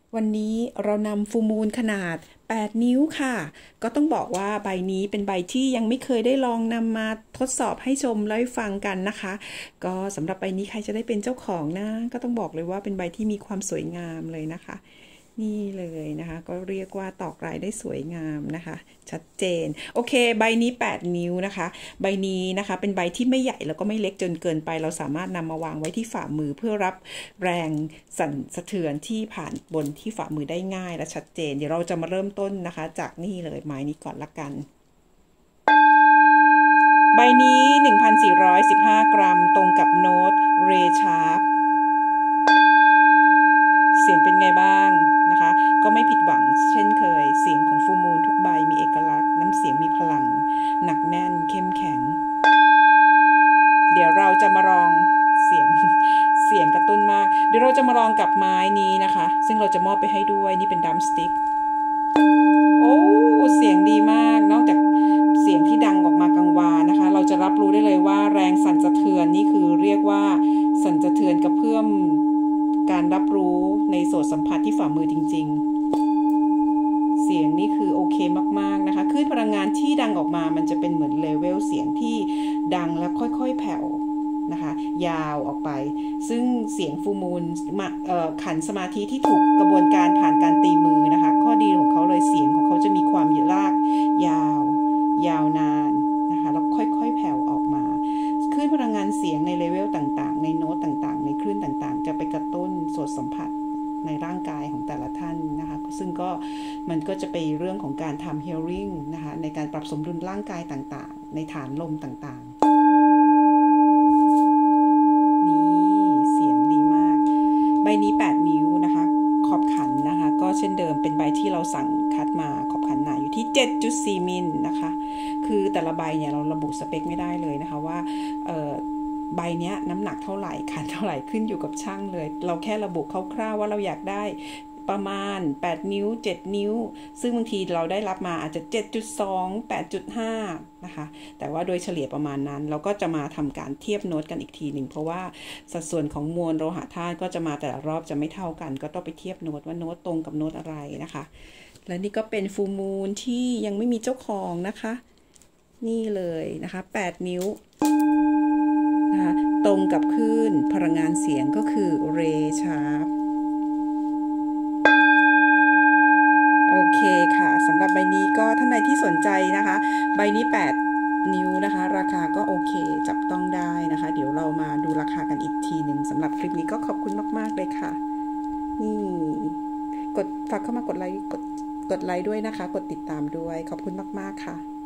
วันนี้เรานำฟูมูลขนาด8นิ้วค่ะก็ต้องบอกว่าใบนี้เป็นใบที่ยังไม่เคยได้ลองนำมาทดสอบให้ชมและฟังกันนะคะก็สำหรับใบนี้ใครจะได้เป็นเจ้าของนะก็ต้องบอกเลยว่าเป็นใบที่มีความสวยงามเลยนะคะนี่เลยนะคะก็เรียกว่าตอกลายได้สวยงามนะคะชัดเจนโอเคใบนี้8นิ้วนะคะใบนี้นะคะเป็นใบที่ไม่ใหญ่แล้วก็ไม่เล็กจนเกินไปเราสามารถนำมาวางไว้ที่ฝ่ามือเพื่อรับแรงสั่นสะเทือนที่ผ่านบนที่ฝ่ามือได้ง่ายและชัดเจนเดี๋ยวเราจะมาเริ่มต้นนะคะจากนี่เลยไม้นี้ก่อนละกันใบนี้ 1,415 กรัมตรงกับโน้ตเรชาร์ปเสียงเป็นไงบ้างนะคะก็ไม่ผิดหวังเช่นเคยเสียงของฟูมูลทุกใบมีเอกลักษณ์น้ำเสียงมีพลังหนักแน่นเข้มแข็งเดี๋ยวเราจะมาลองเสียงกระตุ้นมากเดี๋ยวเราจะมาลองกับไม้นี้นะคะซึ่งเราจะมอบไปให้ด้วยนี่เป็นดัมสติ๊กโอ้เสียงดีมากนอกจากเสียงที่ดังออกมากังวานนะคะเราจะรับรู้ได้เลยว่าแรงสั่นสะเทือนนี่คือเรียกว่าสั่นสะเทือนกระเพื่อมการรับรู้ในโสตสัมผัสที่ฝ่ามือจริงๆเสียงนี่คือโอเคมากๆนะคะคลื่นพลังงานที่ดังออกมามันจะเป็นเหมือนเลเวลเสียงที่ดังแล้วค่อยๆแผ่วนะคะยาวออกไปซึ่งเสียงฟูมูลขันสมาธิที่ถูกกระบวนการผ่านการตีมือนะคะข้อดีของเขาเลยเสียงของเขาจะมีความลากยาวนานนะคะแล้วค่อยๆแผ่วออกมาคลื่นพลังงานเสียงในเลเวลต่างๆในโน้ตต่างๆในคลื่นต่างๆจะไปกระตุ้นโสตสัมผัสในร่างกายของแต่ละท่านนะคะซึ่งก็มันก็จะไปเรื่องของการทำ healing นะคะในการปรับสมดุลร่างกายต่างๆในฐานลมต่างๆเสียงดีมากใบนี้8นิ้วนะคะขอบขันนะคะก็เช่นเดิมเป็นใบที่เราสั่งคัดมาขอบขันหนาอยู่ที่ 7.4 มิลนะคะคือแต่ละใบเนี่ยเราระบุสเปคไม่ได้เลยนะคะว่าใบนี้น้ำหนักเท่าไหร่ขันเท่าไหร่ขึ้นอยู่กับช่างเลยเราแค่ระบุคร่าวๆว่าเราอยากได้ประมาณ8นิ้ว7นิ้วซึ่งบางทีเราได้รับมาอาจจะ 7.2 8.5 นะคะแต่ว่าโดยเฉลี่ยประมาณนั้นเราก็จะมาทำการเทียบโน้ตกันอีกทีหนึ่งเพราะว่าสัดส่วนของมวลโลหะธาตุก็จะมาแต่ละรอบจะไม่เท่ากันก็ต้องไปเทียบโน้ตว่าโน้ตตรงกับโน้ตอะไรนะคะและนี่ก็เป็นฟูมูลที่ยังไม่มีเจ้าของนะคะนี่เลยนะคะ8นิ้วนะคะตรงกับคลื่นพลังงานเสียงก็คือเรชาร์ปโอเคค่ะสำหรับใบนี้ก็ท่านใดที่สนใจนะคะใบนี้8นิ้วนะคะราคาก็โอเคจับต้องได้นะคะเดี๋ยวเรามาดูราคากันอีกทีหนึ่งสำหรับคลิปนี้ก็ขอบคุณมากๆเลยค่ะนี่ฝากเข้ามากดไลค์ด้วยนะคะกดติดตามด้วยขอบคุณมากๆค่ะ